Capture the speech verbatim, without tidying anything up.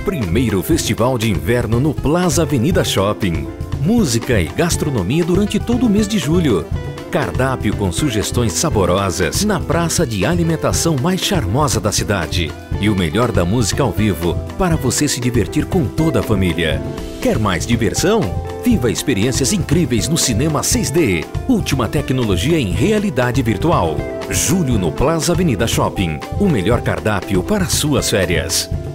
Primeiro Festival de Inverno no Plaza Avenida Shopping. Música e gastronomia durante todo o mês de julho. Cardápio com sugestões saborosas na praça de alimentação mais charmosa da cidade. E o melhor da música ao vivo para você se divertir com toda a família. Quer mais diversão? Viva experiências incríveis no cinema seis D. Última tecnologia em realidade virtual. Julho no Plaza Avenida Shopping. O melhor cardápio para suas férias.